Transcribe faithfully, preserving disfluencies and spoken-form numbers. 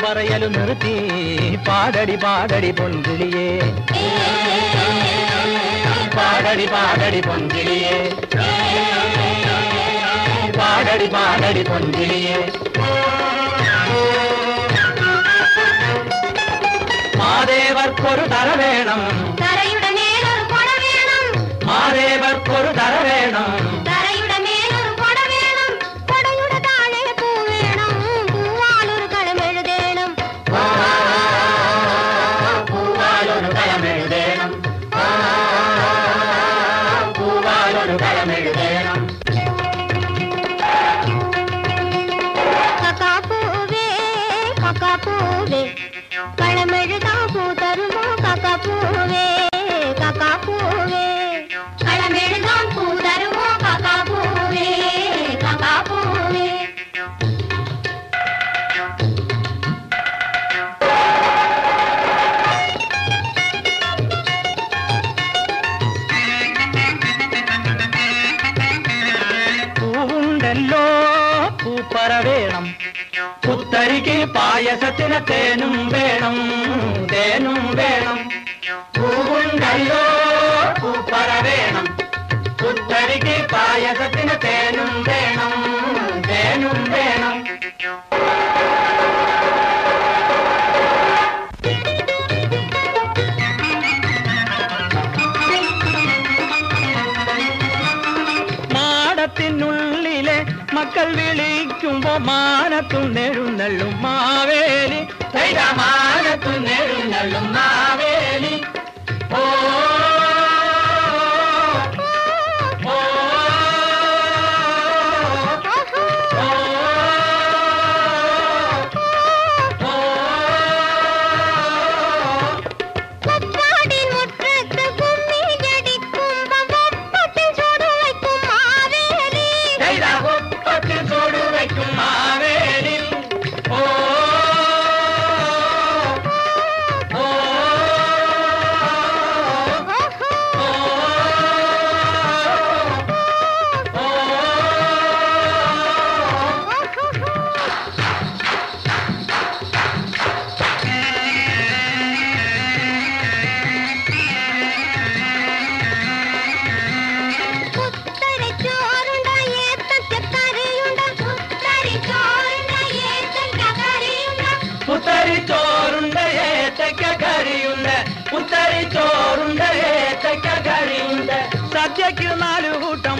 പറയലു നിർത്തി പാടടി പാടടി പൊൻകിളിയേ പാടടി പാടടി പൊൻകിളിയേ പാടടി പാടടി പൊൻകിളിയേ മാദേവർക്കൊരു തറ വേണം തറയുടെ മേലൊരു കൊട വേണം മാദേവർക്കൊരു തറ വേണം തറയുടെ മേലൊരു കൊട വേണം കൊടയുടെ താഴെ പൂ വേണം പൂവാലൊരു കളമെഴുതേണം പൂവാലൊരു കളമെഴുതേണം പൂവാലൊരു കളമെഴുതേണം കക്കാപ്പൂവേ കക്കാപ്പൂവേ കളമെഴുതാ പൂ തരുമോ കക്കാപ്പൂവേ കക്കാപ്പൂവേ കളമെഴുതാൻ പൂ തരുമോ കക്കാപ്പൂവേ കക്കാപ്പൂവേ പൂവുണ്ടല്ലോ പൂപ്പറ വേണം പുത്തരിക്ക് പായസത്തിന് തേനും വേണം തേനും വേണം പൂവുണ്ടല്ലോ പൂപ്പറ വേണം പുത്തരിക്ക് പായസത്തിന് തേനും വേണം തേനും വേണം മാടത്തിനുള്ളിലെ മക്കൾ വിളിക്കുമ്പോ മാനത്തും നെഴുന്നള്ളും മാവേലി മാനത്തും നെഴുന്നള്ളും മാവേലി ഓ ഓ പുത്തരി ചോറുണ്ട് ഏത്തക്ക കറിയുണ്ട് പുത്തരി ചോറുണ്ട് ഏത്തക്ക കറിയുണ്ട് സദ്യക്ക് നാലു കൂട്ടം